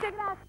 Grazie, grazie.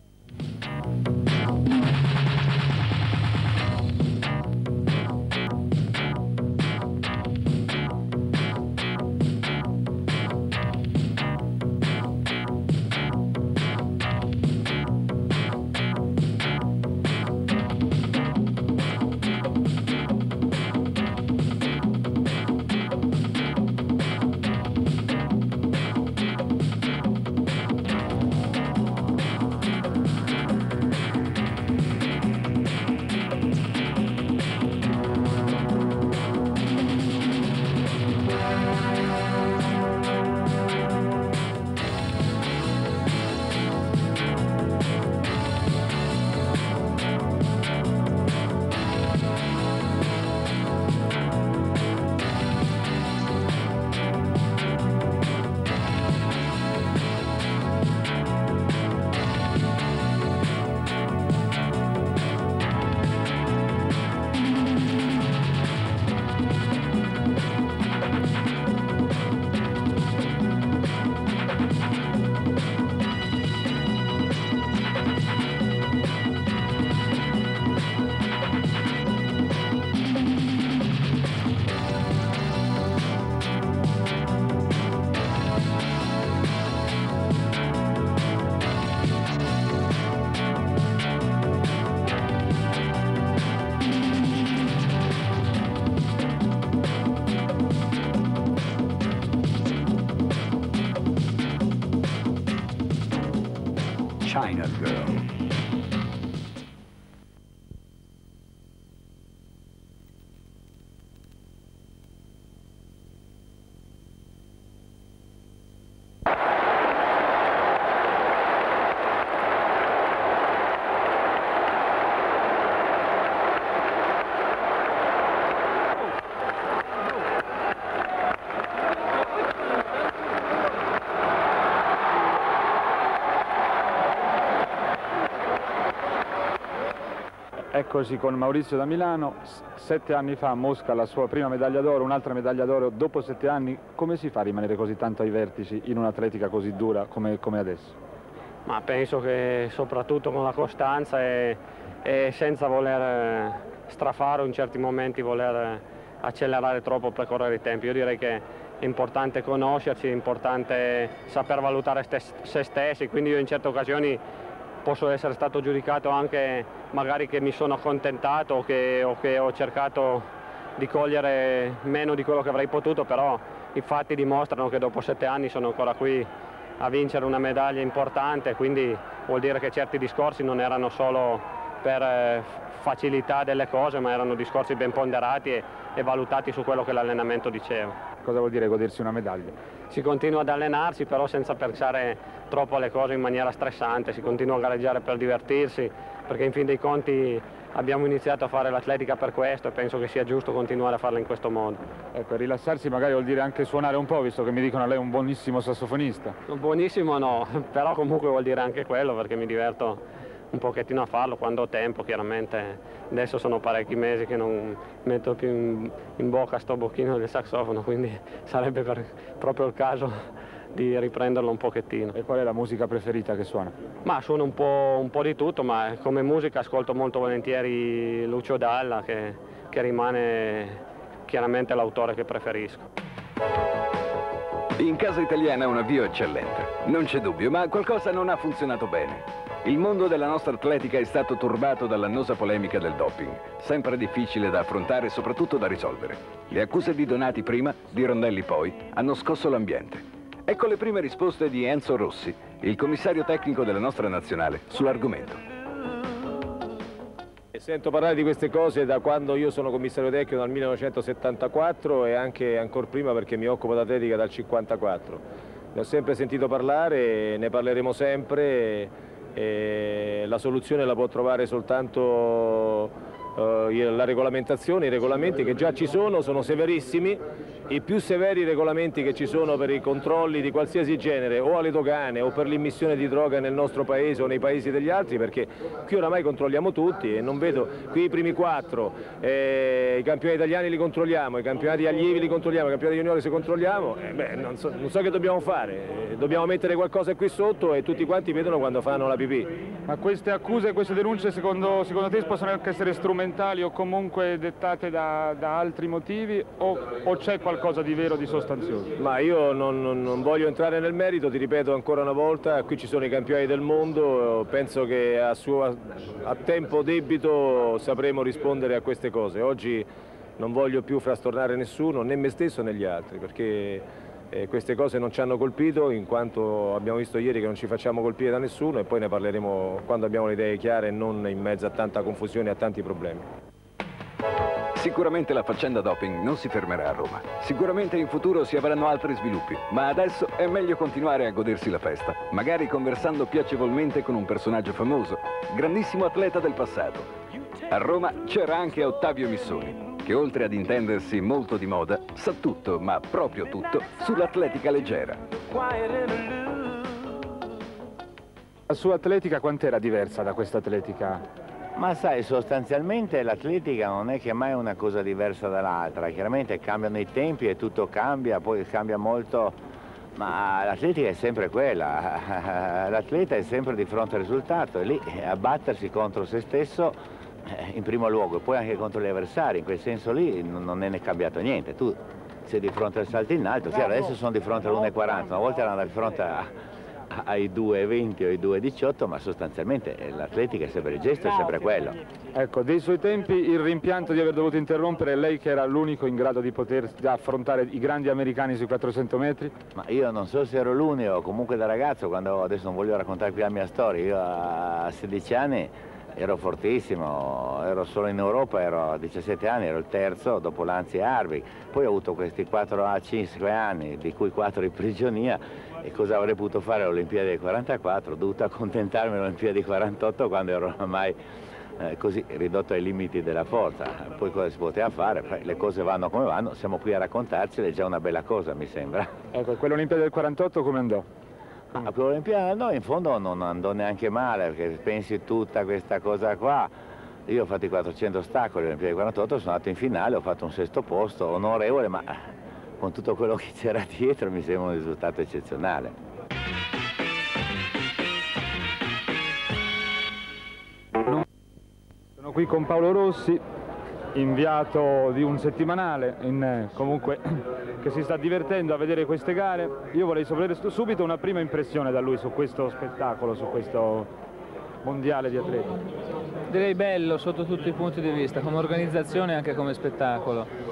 China Girl. Eccoci con Maurizio da Milano. 7 anni fa a Mosca la sua prima medaglia d'oro, un'altra medaglia d'oro dopo 7 anni. Come si fa a rimanere così tanto ai vertici in un'atletica così dura come adesso? Ma penso che soprattutto con la costanza e senza voler strafare o in certi momenti voler accelerare troppo per correre i tempi. Io direi che è importante conoscersi, è importante saper valutare se stessi, quindi io in certe occasioni posso essere stato giudicato anche magari che mi sono accontentato o che ho cercato di cogliere meno di quello che avrei potuto, però i fatti dimostrano che dopo 7 anni sono ancora qui a vincere una medaglia importante, quindi vuol dire che certi discorsi non erano solo per facilità delle cose, ma erano discorsi ben ponderati e valutati su quello che l'allenamento diceva. Cosa vuol dire godersi una medaglia? Si continua ad allenarsi, però senza pensare troppo alle cose in maniera stressante, si continua a gareggiare per divertirsi, perché in fin dei conti abbiamo iniziato a fare l'atletica per questo e penso che sia giusto continuare a farla in questo modo. Ecco, rilassarsi magari vuol dire anche suonare un po', visto che mi dicono lei è un buonissimo sassofonista. Buonissimo no, però comunque vuol dire anche quello, perché mi diverto un pochettino a farlo quando ho tempo, chiaramente. Adesso sono parecchi mesi che non metto più in bocca sto bocchino del sassofono, quindi sarebbe proprio il caso di riprenderlo un pochettino. E qual è la musica preferita che suona? Ma suono un po' di tutto, ma come musica ascolto molto volentieri Lucio Dalla, che rimane chiaramente l'autore che preferisco. In casa italiana un avvio eccellente, non c'è dubbio, ma qualcosa non ha funzionato bene. Il mondo della nostra atletica è stato turbato dall'annosa polemica del doping, sempre difficile da affrontare e soprattutto da risolvere. Le accuse di Donati prima, di Rondelli poi, hanno scosso l'ambiente. Ecco le prime risposte di Enzo Rossi, il commissario tecnico della nostra nazionale, sull'argomento. Sento parlare di queste cose da quando io sono commissario tecnico dal 1974 e anche ancora prima perché mi occupo d'atletica dal 1954. Ne ho sempre sentito parlare, ne parleremo sempre. E la soluzione la può trovare soltanto la regolamentazione, i regolamenti che già ci sono severissimi i più severi regolamenti che ci sono per i controlli di qualsiasi genere, o alle dogane o per l'immissione di droga nel nostro paese o nei paesi degli altri, perché qui oramai controlliamo tutti e non vedo, qui i primi 4, i campioni italiani li controlliamo, i campionati allievi li controlliamo, i campionati juniori se controlliamo, non so che dobbiamo fare, dobbiamo mettere qualcosa qui sotto e tutti quanti vedono quando fanno la pipì. Ma queste accuse e queste denunce secondo te possono anche essere strumentali o comunque dettate da altri motivi o c'è qualcosa di vero, di sostanzioso? Ma io non voglio entrare nel merito, ti ripeto ancora una volta, qui ci sono i campioni del mondo, penso che a tempo debito sapremo rispondere a queste cose. Oggi non voglio più frastornare nessuno, né me stesso né gli altri, perché queste cose non ci hanno colpito, in quanto abbiamo visto ieri che non ci facciamo colpire da nessuno, e poi ne parleremo quando abbiamo le idee chiare e non in mezzo a tanta confusione e a tanti problemi. Sicuramente la faccenda doping non si fermerà a Roma. Sicuramente in futuro si avranno altri sviluppi, ma adesso è meglio continuare a godersi la festa, magari conversando piacevolmente con un personaggio famoso, grandissimo atleta del passato. A Roma c'era anche Ottavio Missoni, che oltre ad intendersi molto di moda, sa tutto, ma proprio tutto, sull'atletica leggera. La sua atletica quant'era diversa da questa atletica? Ma sai, sostanzialmente l'atletica non è che mai una cosa diversa dall'altra, chiaramente cambiano i tempi e tutto cambia, poi cambia molto, ma l'atletica è sempre quella, l'atleta è sempre di fronte al risultato, e lì a battersi contro se stesso in primo luogo e poi anche contro gli avversari, in quel senso lì non è cambiato niente, tu sei di fronte al salto in alto, chiaro, adesso sono di fronte all'1,40, una volta erano di fronte ai 2,20 o ai 2,18, ma sostanzialmente l'atletica è sempre il gesto, è sempre quello. Ecco, dei suoi tempi il rimpianto di aver dovuto interrompere lei, che era l'unico in grado di poter affrontare i grandi americani sui 400 metri? Ma io non so se ero l'unico, comunque da ragazzo, quando adesso non voglio raccontare qui la mia storia, io a 16 anni ero fortissimo, ero solo in Europa, ero a 17 anni, ero il terzo dopo Lanzi e Harvey, poi ho avuto questi 4 a 5 anni, di cui 4 di prigionia, e cosa avrei potuto fare all'Olimpiadi del 44? Ho dovuto accontentarmi all'Olimpiadi 48 quando ero ormai così ridotto ai limiti della forza, poi cosa si poteva fare? Le cose vanno come vanno, siamo qui a raccontarcele, è già una bella cosa mi sembra. Ecco, quell'Olimpiadi del 48 come andò? A quell'Olimpiadi no, in fondo non andò neanche male, perché pensi tutta questa cosa qua, io ho fatto i 400 ostacoli all'Olimpiadi del 48, sono andato in finale, ho fatto un 6° posto, onorevole, ma con tutto quello che c'era dietro mi sembra un risultato eccezionale. Sono qui con Paolo Rossi, inviato di un settimanale, comunque che si sta divertendo a vedere queste gare. Io vorrei sapere subito una prima impressione da lui su questo spettacolo, su questo mondiale di atleti. Direi bello sotto tutti i punti di vista, come organizzazione e anche come spettacolo.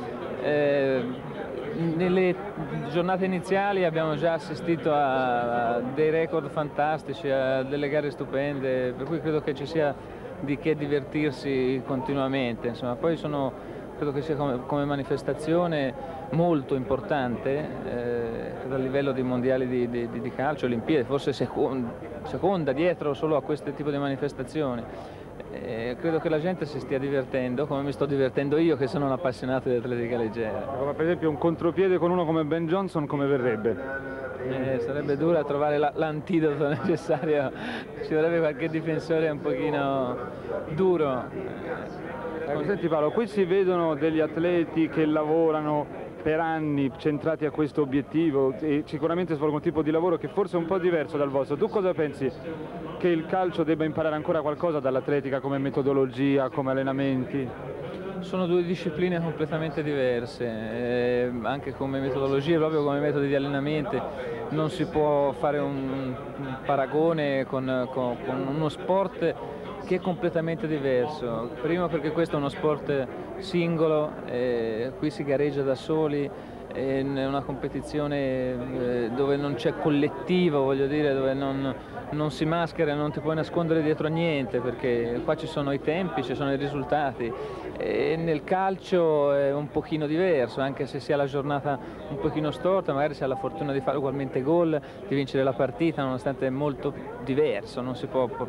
Nelle giornate iniziali abbiamo già assistito a dei record fantastici, a delle gare stupende, per cui credo che ci sia di che divertirsi continuamente. Insomma, poi credo che sia come manifestazione molto importante, a livello di mondiali di calcio, Olimpiadi, forse seconda dietro solo a questo tipo di manifestazioni. Credo che la gente si stia divertendo come mi sto divertendo io, che sono un appassionato di atletica leggera. Come per esempio un contropiede con uno come Ben Johnson, come verrebbe? Sarebbe dura trovare l'antidoto necessario, ci vorrebbe qualche difensore un pochino duro. Senti Paolo, qui si vedono degli atleti che lavorano per anni centrati a questo obiettivo e sicuramente svolgono un tipo di lavoro che forse è un po' diverso dal vostro. Tu cosa pensi? Che il calcio debba imparare ancora qualcosa dall'atletica come metodologia, come allenamenti? Sono due discipline completamente diverse, anche come metodologie, proprio come metodi di allenamento. Non si può fare un paragone con uno sport che è completamente diverso. Primo perché questo è uno sport singolo, qui si gareggia da soli, è una competizione dove non c'è collettivo, voglio dire, dove non si maschera, non ti puoi nascondere dietro a niente, perché qua ci sono i tempi, ci sono i risultati. E nel calcio è un pochino diverso, anche se si ha la giornata un pochino storta, magari si ha la fortuna di fare ugualmente gol, di vincere la partita, nonostante è molto diverso, non si può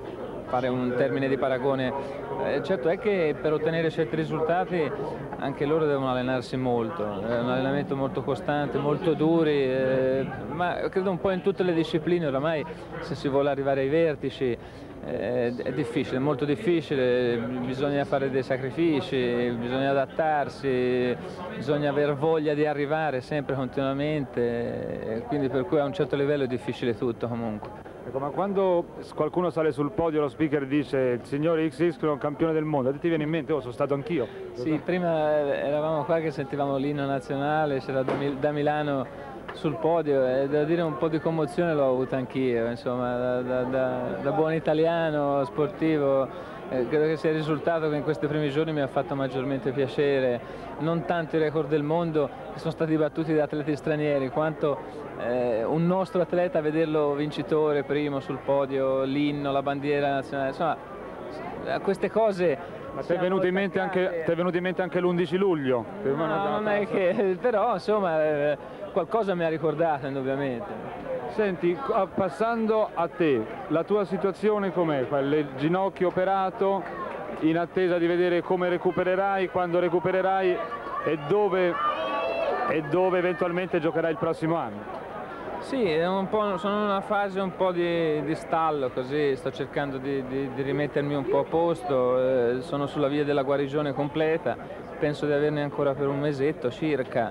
fare un termine di paragone. Certo è che per ottenere certi risultati anche loro devono allenarsi molto, è un allenamento molto costante, molto duri, ma credo un po' in tutte le discipline oramai, se si vuole arrivare ai vertici. È difficile, molto difficile, bisogna fare dei sacrifici, bisogna adattarsi, bisogna aver voglia di arrivare sempre continuamente, quindi per cui a un certo livello è difficile tutto comunque. Ecco, ma quando qualcuno sale sul podio lo speaker dice il signore XX è un campione del mondo, ti viene in mente, oh, sono stato anch'io? Sì, prima eravamo qua che sentivamo l'inno nazionale, c'era da Milano sul podio e devo dire un po' di commozione l'ho avuta anch'io, insomma, da buon italiano sportivo, credo che sia il risultato che in questi primi giorni mi ha fatto maggiormente piacere, non tanto i record del mondo che sono stati battuti da atleti stranieri, quanto un nostro atleta vederlo vincitore primo sul podio, l'inno, la bandiera nazionale, insomma, queste cose. Ma ti è venuto in mente anche l'11 luglio? No, non è che, però insomma qualcosa mi ha ricordato indubbiamente. Senti, passando a te, la tua situazione com'è? Il ginocchio operato, in attesa di vedere come recupererai, quando recupererai e dove eventualmente giocherai il prossimo anno? Sì, sono in una fase un po' di stallo, così sto cercando di rimettermi un po' a posto, sono sulla via della guarigione completa, penso di averne ancora per un mesetto circa,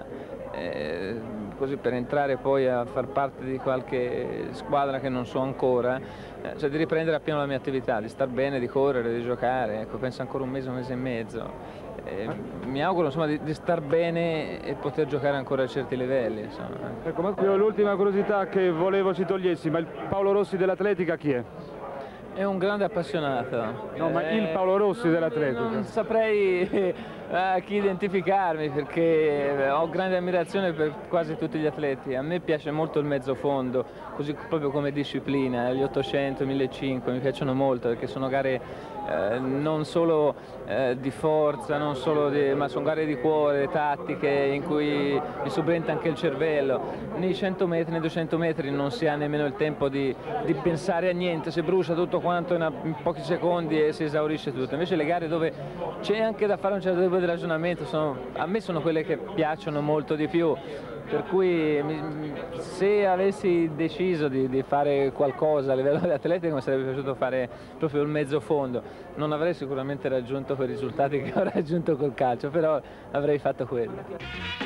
così per entrare poi a far parte di qualche squadra che non so ancora, cioè di riprendere appieno la mia attività, di star bene, di correre, di giocare, ecco, penso ancora un mese e mezzo. Mi auguro insomma di star bene e poter giocare ancora a certi livelli. Insomma. Ecco, ma l'ultima curiosità che volevo ci togliessi, ma il Paolo Rossi dell'atletica chi è? È un grande appassionato. No, ma il Paolo Rossi dell'atletica? Non saprei a chi identificarmi perché ho grande ammirazione per quasi tutti gli atleti. A me piace molto il mezzo fondo, così proprio come disciplina, gli 800, 1500 mi piacciono molto perché sono gare non solo di forza, ma sono gare di cuore, tattiche in cui mi subentra anche il cervello. Nei 100 metri, nei 200 metri non si ha nemmeno il tempo di pensare a niente, si brucia tutto quanto in pochi secondi e si esaurisce tutto. Invece le gare dove c'è anche da fare un certo tipo di ragionamento, a me sono quelle che piacciono molto di più. Per cui se avessi deciso di fare qualcosa a livello di atletica mi sarebbe piaciuto fare proprio il mezzo fondo. Non avrei sicuramente raggiunto quei risultati che ho raggiunto col calcio, però avrei fatto quello.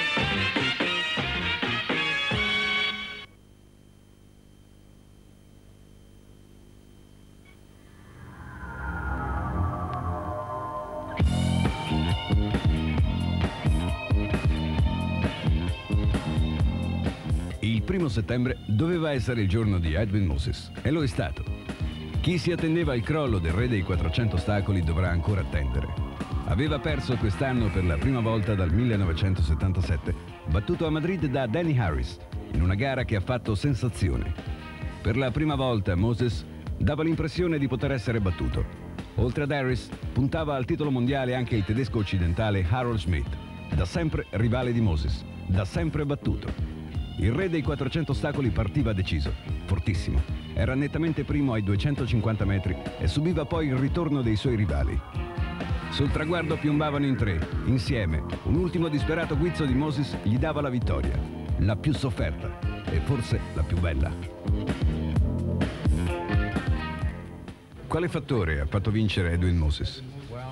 Il 1° settembre doveva essere il giorno di Edwin Moses e lo è stato. Chi si attendeva al crollo del re dei 400 ostacoli dovrà ancora attendere. Aveva perso quest'anno per la prima volta dal 1977, battuto a Madrid da Danny Harris, in una gara che ha fatto sensazione. Per la prima volta Moses dava l'impressione di poter essere battuto. Oltre ad Harris, puntava al titolo mondiale anche il tedesco occidentale Harold Schmidt, da sempre rivale di Moses, da sempre battuto. Il re dei 400 ostacoli partiva deciso, fortissimo. Era nettamente primo ai 250 metri e subiva poi il ritorno dei suoi rivali. Sul traguardo piombavano in tre, insieme. Un ultimo disperato guizzo di Moses gli dava la vittoria, la più sofferta e forse la più bella. Quale fattore ha fatto vincere Edwin Moses?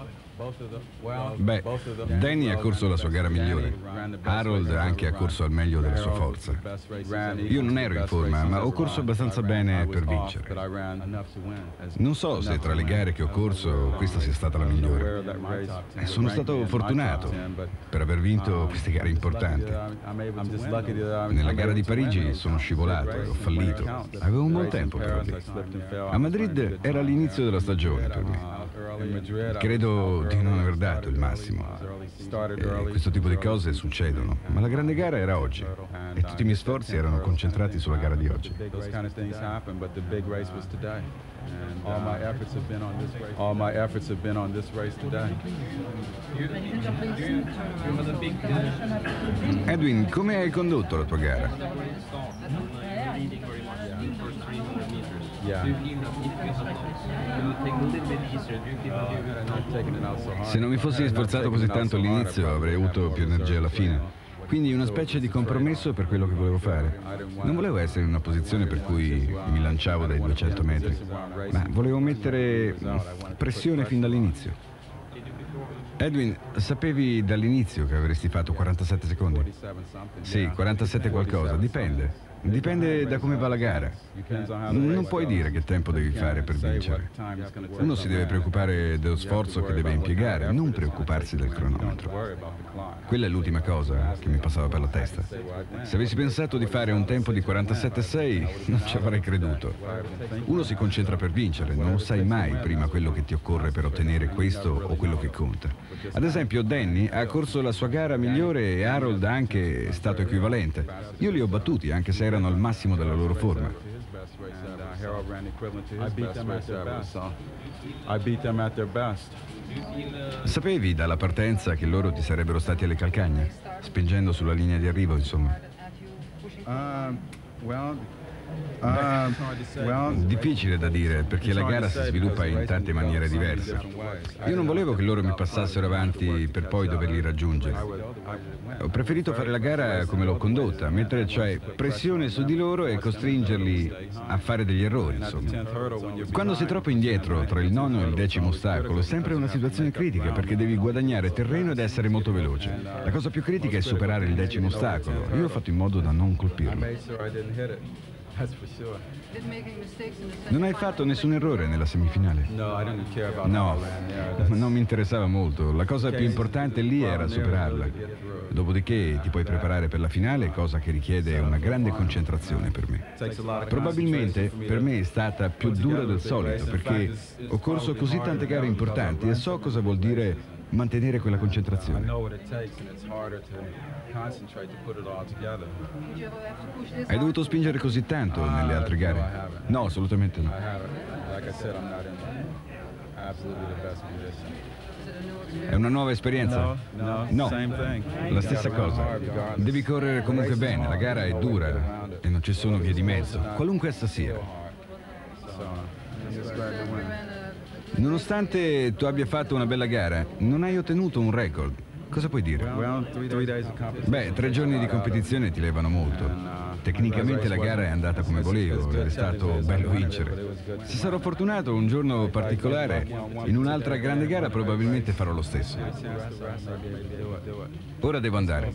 Beh, Danny ha corso la sua gara migliore, Harold anche ha corso al meglio della sua forza. Io non ero in forma, ma ho corso abbastanza bene per vincere. Non so se tra le gare che ho corso questa sia stata la migliore. Sono stato fortunato per aver vinto queste gare importanti. Nella gara di Parigi sono scivolato e ho fallito. Avevo un buon tempo però lì. A Madrid era l'inizio della stagione per me. Credo di non aver dato il massimo. Questo tipo di cose succedono, ma la grande gara era oggi e tutti i miei sforzi erano concentrati sulla gara di oggi. All my efforts have been on this race today. Edwin, come hai condotto la tua gara? Yeah. Se non mi fossi sforzato così tanto all'inizio avrei avuto più energia alla fine. Quindi una specie di compromesso per quello che volevo fare. Non volevo essere in una posizione per cui mi lanciavo dai 200 metri, ma volevo mettere pressione fin dall'inizio. Edwin, sapevi dall'inizio che avresti fatto 47 secondi? Sì, 47 qualcosa, dipende. Dipende da come va la gara. Non puoi dire che tempo devi fare per vincere. Uno si deve preoccupare dello sforzo che deve impiegare, non preoccuparsi del cronometro. Quella è l'ultima cosa che mi passava per la testa. Se avessi pensato di fare un tempo di 47,6 non ci avrei creduto. Uno si concentra per vincere, non sai mai prima quello che ti occorre per ottenere questo o quello che conta. Ad esempio Danny ha corso la sua gara migliore e Harold ha anche stato equivalente. Io li ho battuti anche se erano al massimo della loro forma. Sapevi dalla partenza che loro ti sarebbero stati alle calcagna, spingendo sulla linea di arrivo, insomma? Difficile da dire, perché la gara si sviluppa in tante maniere diverse. Io non volevo che loro mi passassero avanti per poi doverli raggiungere. Ho preferito fare la gara come l'ho condotta, mettere cioè pressione su di loro e costringerli a fare degli errori, insomma. Quando sei troppo indietro tra il nono e il 10° ostacolo è sempre una situazione critica, perché devi guadagnare terreno ed essere molto veloce. La cosa più critica è superare il 10° ostacolo. Io ho fatto in modo da non colpirlo. Non hai fatto nessun errore nella semifinale? No, non mi interessava molto. La cosa più importante lì era superarla. Dopodiché ti puoi preparare per la finale, cosa che richiede una grande concentrazione per me. Probabilmente per me è stata più dura del solito, perché ho corso così tante gare importanti e so cosa vuol dire mantenere quella concentrazione. Hai dovuto spingere così tanto nelle altre gare? No, assolutamente no. È una nuova esperienza? No, la stessa cosa. Devi correre comunque bene, la gara è dura e non ci sono vie di mezzo, qualunque essa sia. Nonostante tu abbia fatto una bella gara, non hai ottenuto un record. Cosa puoi dire? Beh, 3 giorni di competizione ti levano molto. Tecnicamente la gara è andata come volevo ed è stato bello vincere. Se sarò fortunato un giorno particolare, in un'altra grande gara probabilmente farò lo stesso. Ora devo andare.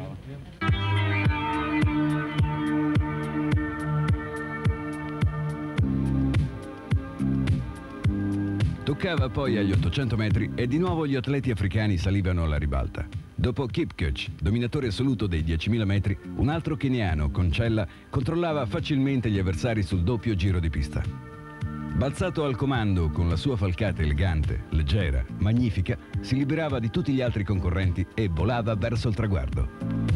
Toccava poi agli 800 metri e di nuovo gli atleti africani salivano alla ribalta. Dopo Kipkech, dominatore assoluto dei 10.000 metri, un altro keniano, Concella, controllava facilmente gli avversari sul doppio giro di pista. Balzato al comando con la sua falcata elegante, leggera, magnifica, si liberava di tutti gli altri concorrenti e volava verso il traguardo.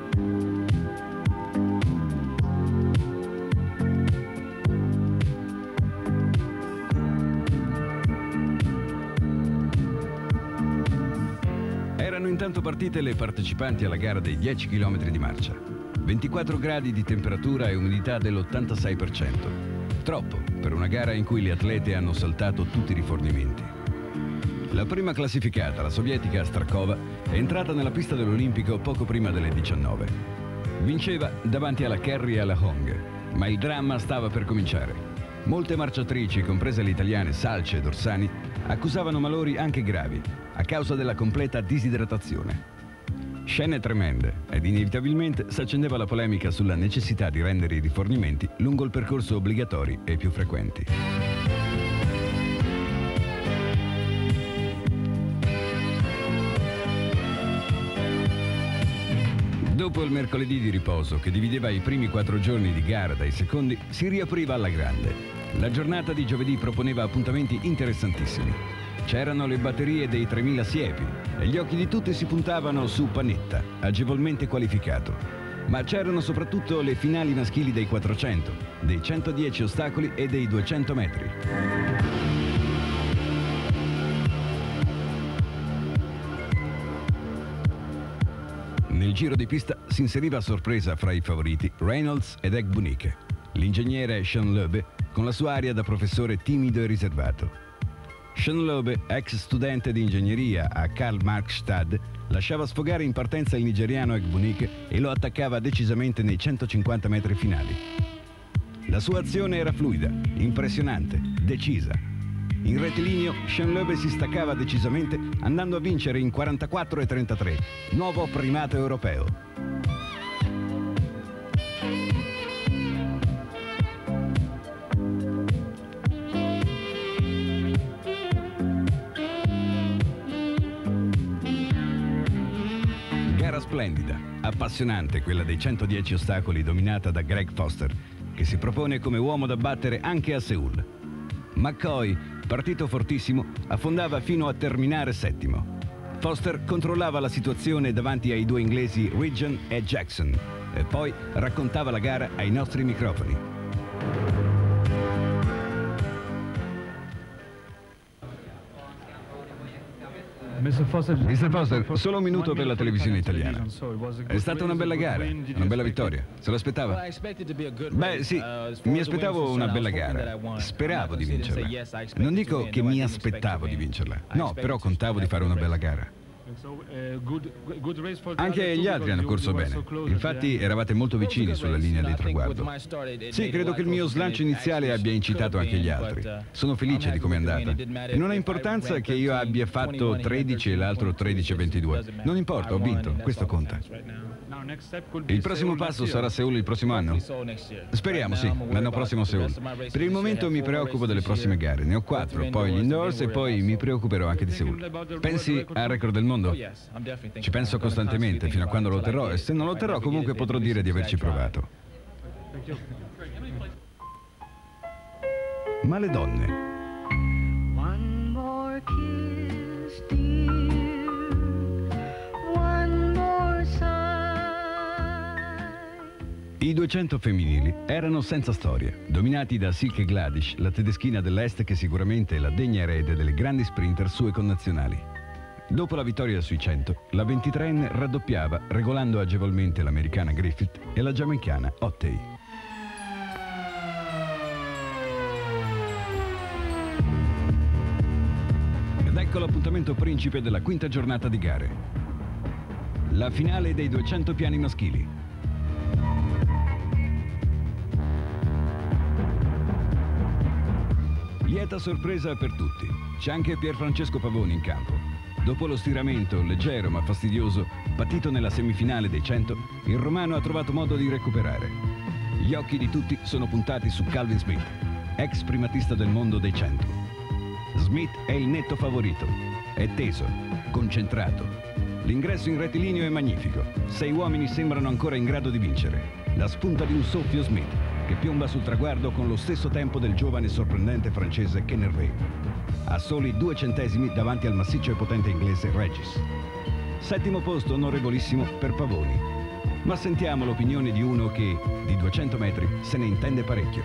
Intanto partite le partecipanti alla gara dei 10 km di marcia. 24 gradi di temperatura e umidità dell'86%. Troppo per una gara in cui le atlete hanno saltato tutti i rifornimenti. La prima classificata, la sovietica Strakova, è entrata nella pista dell'Olimpico poco prima delle 19. Vinceva davanti alla Kerry e alla Hong, ma il dramma stava per cominciare. Molte marciatrici, comprese le italiane Salce e Dorsani, accusavano malori anche gravi, a causa della completa disidratazione. Scene tremende ed inevitabilmente si accendeva la polemica sulla necessità di rendere i rifornimenti lungo il percorso obbligatori e più frequenti. Dopo il mercoledì di riposo che divideva i primi 4 giorni di gara dai secondi, si riapriva alla grande. La giornata di giovedì proponeva appuntamenti interessantissimi. C'erano le batterie dei 3000 siepi e gli occhi di tutti si puntavano su Panetta, agevolmente qualificato. Ma c'erano soprattutto le finali maschili dei 400, dei 110 ostacoli e dei 200 metri. Nel giro di pista si inseriva a sorpresa fra i favoriti Reynolds ed Eggbunike. L'ingegnere Sean Loebe con la sua aria da professore timido e riservato. Sean Lobe, ex studente di ingegneria a Karl-Marx-Stadt, lasciava sfogare in partenza il nigeriano Egbunike e lo attaccava decisamente nei 150 metri finali. La sua azione era fluida, impressionante, decisa. In rettilineo, Sean Lobe si staccava decisamente, andando a vincere in 44,33, nuovo primato europeo. Gara splendida, appassionante quella dei 110 ostacoli dominata da Greg Foster, che si propone come uomo da battere anche a Seul. McCoy, partito fortissimo, affondava fino a terminare settimo. Foster controllava la situazione davanti ai due inglesi Ridgen e Jackson e poi raccontava la gara ai nostri microfoni. Mr. Foster, solo un minuto per la televisione italiana. È stata una bella gara, una bella vittoria. Se lo aspettava? Beh, sì, mi aspettavo una bella gara. Speravo di vincerla. Non dico che mi aspettavo di vincerla. No, però contavo di fare una bella gara. Anche gli altri hanno corso bene. Infatti eravate molto vicini sulla linea di traguardo. Sì, credo che il mio slancio iniziale abbia incitato anche gli altri. Sono felice di come è andata. E non ha importanza che io abbia fatto 13 e l'altro 13,22. Non importa, ho vinto. Questo conta. Il prossimo passo sarà Seul il prossimo anno? Speriamo, sì, l'anno prossimo Seul. Per il momento mi preoccupo delle prossime gare. Ne ho 4, poi gli indoors e poi mi preoccuperò anche di Seul. Pensi al record del mondo? Ci penso costantemente fino a quando lo otterrò e se non lo otterrò comunque potrò dire di averci provato. Ma le donne? One more kiss, dear. One more sigh. I 200 femminili erano senza storia, dominati da Silke Gladish, la tedeschina dell'Est che sicuramente è la degna erede delle grandi sprinter sue connazionali. Dopo la vittoria sui 100, la 23enne raddoppiava, regolando agevolmente l'americana Griffith e la giamaicana Ottey. Ed ecco l'appuntamento principe della quinta giornata di gare. La finale dei 200 piani maschili. Lieta sorpresa per tutti. C'è anche Pierfrancesco Pavoni in campo. Dopo lo stiramento, leggero ma fastidioso, patito nella semifinale dei 100, il romano ha trovato modo di recuperare. Gli occhi di tutti sono puntati su Calvin Smith, ex primatista del mondo dei 100. Smith è il netto favorito, è teso, concentrato. L'ingresso in rettilineo è magnifico, 6 uomini sembrano ancora in grado di vincere. La spunta di un soffio Smith, che piomba sul traguardo con lo stesso tempo del giovane e sorprendente francese Ken Hervé. A soli 2 centesimi davanti al massiccio e potente inglese Regis. Settimo posto onorevolissimo per Pavoni. Ma sentiamo l'opinione di uno che, di 200 metri, se ne intende parecchio.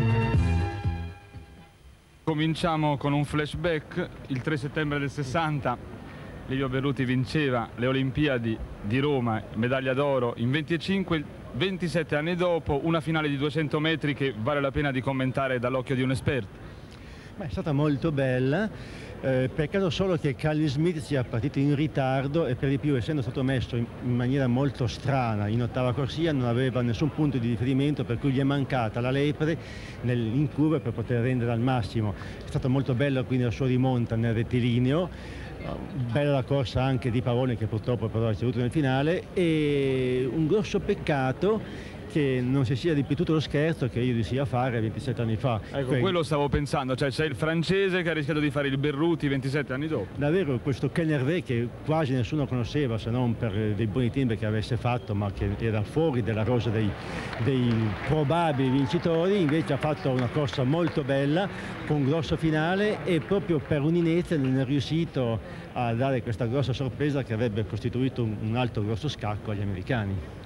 Cominciamo con un flashback. Il 3 settembre del 60 Livio Berruti vinceva le Olimpiadi di Roma, medaglia d'oro in 25. 27 anni dopo, una finale di 200 metri che vale la pena di commentare dall'occhio di un esperto. Beh, è stata molto bella, peccato solo che Calvin Smith sia partito in ritardo e per di più, essendo stato messo in maniera molto strana in ottava corsia, non aveva nessun punto di riferimento, per cui gli è mancata la lepre in curva per poter rendere al massimo. È stata molto bella quindi la sua rimonta nel rettilineo. Bella la corsa anche di Pavoni, che purtroppo però è ceduto nel finale, e un grosso peccato che non si sia ripetuto lo scherzo che io riuscii a fare 27 anni fa. Ecco, quello stavo pensando, cioè c'è il francese che ha rischiato di fare il Berruti 27 anni dopo. Davvero, questo Ken Hervé che quasi nessuno conosceva se non per dei buoni timbre che avesse fatto, ma che era fuori della rosa dei probabili vincitori, invece ha fatto una corsa molto bella con un grosso finale e proprio per un'inezia non è riuscito a dare questa grossa sorpresa che avrebbe costituito un altro grosso scacco agli americani.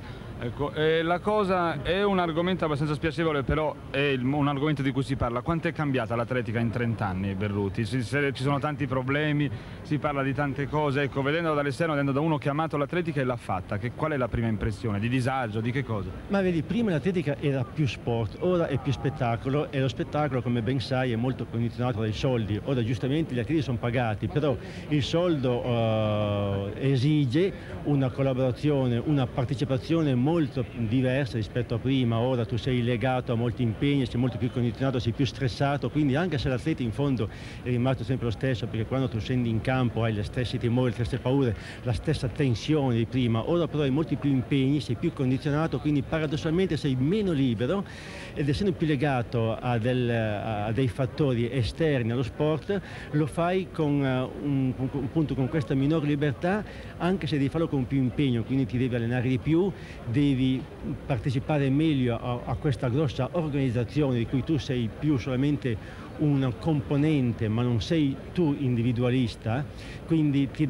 Ecco, la cosa è un argomento abbastanza spiacevole, però è un argomento di cui si parla. Quanto è cambiata l'atletica in 30 anni, Berruti? Ci sono tanti problemi, si parla di tante cose. Ecco, vedendo dall'esterno, vedendo da uno che ha amato l'atletica e l'ha fatta, qual è la prima impressione? Di disagio, di che cosa? Ma vedi, prima l'atletica era più sport, ora è più spettacolo, e lo spettacolo, come ben sai, è molto condizionato dai soldi. Ora giustamente gli atleti sono pagati, però il soldo esige una collaborazione, una partecipazione molto diversa rispetto a prima. Ora tu sei legato a molti impegni, sei molto più condizionato, sei più stressato, quindi anche se l'atleta in fondo è rimasto sempre lo stesso, perché quando tu scendi in campo hai gli stessi timori, le stesse paure, la stessa tensione di prima, ora però hai molti più impegni, sei più condizionato, quindi paradossalmente sei meno libero, ed essendo più legato a dei fattori esterni allo sport, lo fai appunto con questa minore libertà, anche se devi farlo con più impegno, quindi ti devi allenare di più, devi partecipare meglio a questa grossa organizzazione di cui tu sei più solamente un componente, ma non sei tu individualista, quindi ti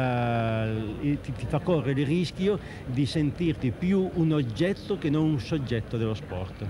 fa correre il rischio di sentirti più un oggetto che non un soggetto dello sport.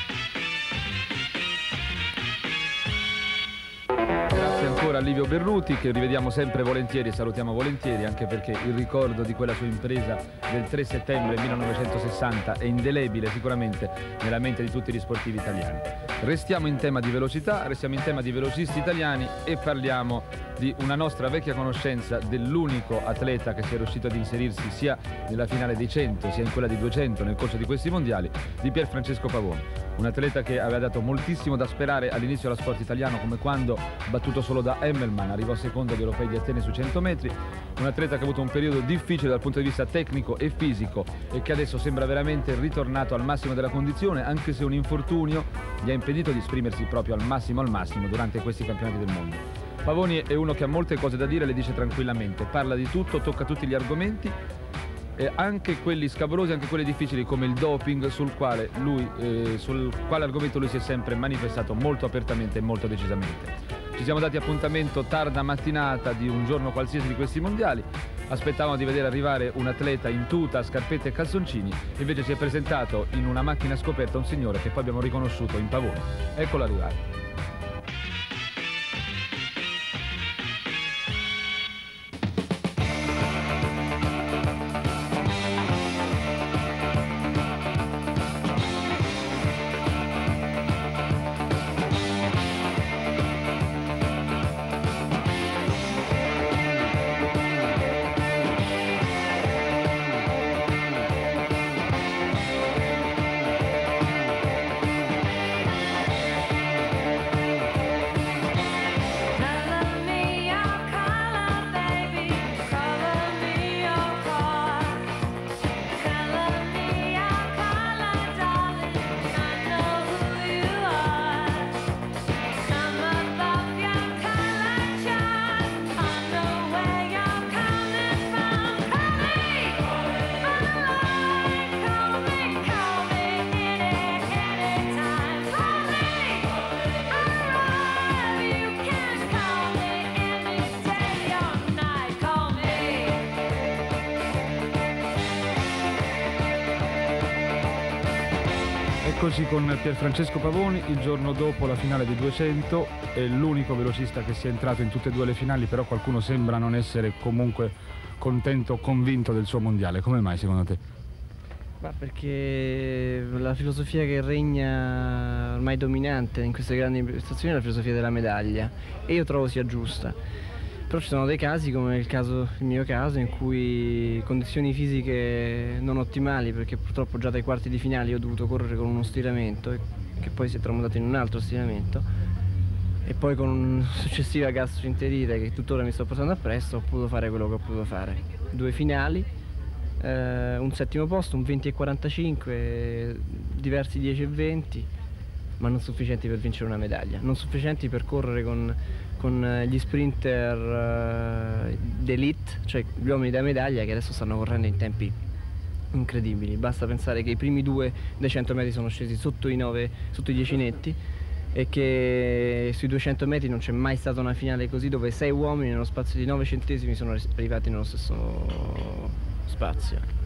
Ancora Livio Berruti, che rivediamo sempre volentieri e salutiamo volentieri, anche perché il ricordo di quella sua impresa del 3 settembre 1960 è indelebile sicuramente nella mente di tutti gli sportivi italiani. Restiamo in tema di velocità, restiamo in tema di velocisti italiani e parliamo di una nostra vecchia conoscenza dell'unico atleta che sia riuscito ad inserirsi sia nella finale dei 100 sia in quella di 200 nel corso di questi mondiali, di Pier Francesco Pavoni. Un atleta che aveva dato moltissimo da sperare all'inizio allo sport italiano, come quando, battuto solo da Hemmelmann, arrivò secondo agli europei di Atene su 100 metri. Un atleta che ha avuto un periodo difficile dal punto di vista tecnico e fisico e che adesso sembra veramente ritornato al massimo della condizione, anche se un infortunio gli ha impedito di esprimersi proprio al massimo durante questi campionati del mondo. Pavoni è uno che ha molte cose da dire, le dice tranquillamente, parla di tutto, tocca tutti gli argomenti, anche quelli scabrosi, anche quelli difficili come il doping, sul quale argomento lui si è sempre manifestato molto apertamente e molto decisamente. Ci siamo dati appuntamento tarda mattinata di un giorno qualsiasi di questi mondiali, aspettavamo di vedere arrivare un atleta in tuta, scarpette e calzoncini, invece si è presentato in una macchina scoperta un signore che poi abbiamo riconosciuto in Pavoni. Eccolo arrivare. Eccoci con Pier Francesco Pavoni, il giorno dopo la finale di 200, è l'unico velocista che sia entrato in tutte e due le finali, però qualcuno sembra non essere comunque contento o convinto del suo mondiale. Come mai secondo te? Ma perché la filosofia che regna ormai dominante in queste grandi prestazioni è la filosofia della medaglia, e io trovo sia giusta. Però ci sono dei casi, come il mio caso, in cui condizioni fisiche non ottimali, perché purtroppo già dai quarti di finale ho dovuto correre con uno stiramento che poi si è tramutato in un altro stiramento, e poi con una successiva gastroenterite che tuttora mi sto portando appresso ho potuto fare quello che ho potuto fare. 2 finali, un settimo posto, un 20,45, diversi 10,20, ma non sufficienti per vincere una medaglia, non sufficienti per correre con gli sprinter d'elite, cioè gli uomini da medaglia, che adesso stanno correndo in tempi incredibili. Basta pensare che i primi 2 dei 100 metri sono scesi sotto i 10 netti, e che sui 200 metri non c'è mai stata una finale così, dove 6 uomini nello spazio di 9 centesimi sono arrivati nello stesso spazio.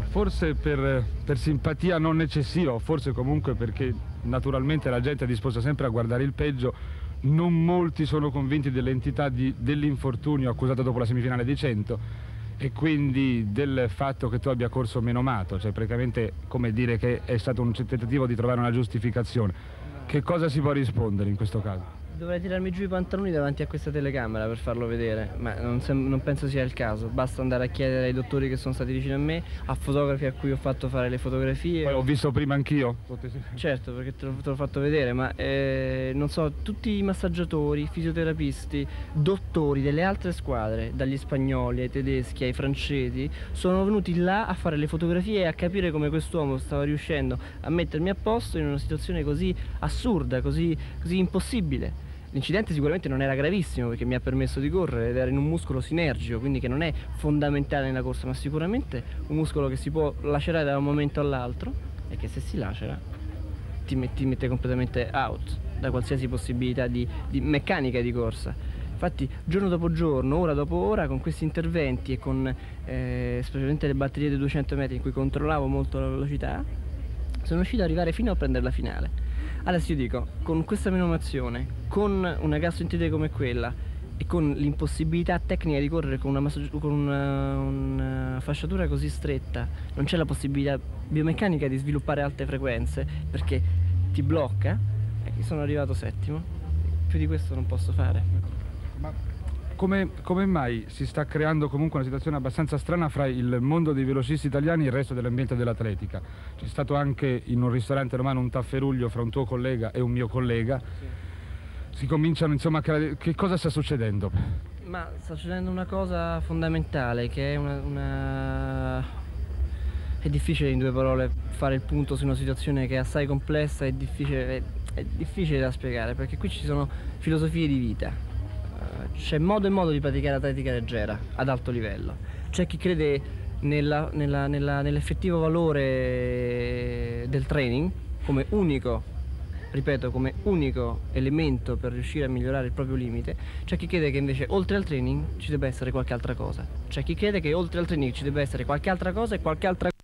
Forse per simpatia non eccessiva, o forse comunque perché naturalmente la gente è disposta sempre a guardare il peggio, non molti sono convinti dell'entità dell'infortunio accusato dopo la semifinale di 100 e quindi del fatto che tu abbia corso menomato, cioè praticamente come dire che è stato un tentativo di trovare una giustificazione. Che cosa si può rispondere in questo caso? Dovrei tirarmi giù i pantaloni davanti a questa telecamera per farlo vedere, ma non penso sia il caso. Basta andare a chiedere ai dottori che sono stati vicino a me, a fotografi a cui ho fatto fare le fotografie. Poi ho visto prima anch'io. Certo, perché te l'ho fatto vedere, ma non so, tutti i massaggiatori, fisioterapisti, dottori delle altre squadre, dagli spagnoli ai tedeschi ai francesi, sono venuti là a fare le fotografie e a capire come quest'uomo stava riuscendo a mettermi a posto in una situazione così assurda, così impossibile. L'incidente sicuramente non era gravissimo perché mi ha permesso di correre ed era in un muscolo sinergico, quindi che non è fondamentale nella corsa, ma sicuramente un muscolo che si può lacerare da un momento all'altro e che se si lacera ti mette completamente out da qualsiasi possibilità di meccanica di corsa. Infatti giorno dopo giorno, ora dopo ora, con questi interventi e con specialmente le batterie dei 200 metri in cui controllavo molto la velocità, sono riuscito ad arrivare fino a prendere la finale. Adesso io dico, con questa menomazione, con una gastroenterite come quella e con l'impossibilità tecnica di correre con una fasciatura così stretta, non c'è la possibilità biomeccanica di sviluppare alte frequenze perché ti blocca, e sono arrivato settimo. Più di questo non posso fare. Ma come mai si sta creando comunque una situazione abbastanza strana fra il mondo dei velocisti italiani e il resto dell'ambiente dell'atletica? C'è stato anche in un ristorante romano un tafferuglio fra un tuo collega e un mio collega. Sì. Si cominciano insomma a creare... Che cosa sta succedendo? Ma sta succedendo una cosa fondamentale che è È difficile in due parole fare il punto su una situazione che è assai complessa e è difficile da spiegare perché qui ci sono filosofie di vita. C'è modo e modo di praticare atletica leggera ad alto livello. C'è chi crede nell'effettivo valore del training come unico, ripeto, come unico elemento per riuscire a migliorare il proprio limite. C'è chi crede che invece oltre al training ci debba essere qualche altra cosa. C'è chi crede che oltre al training ci debba essere qualche altra cosa e qualche altra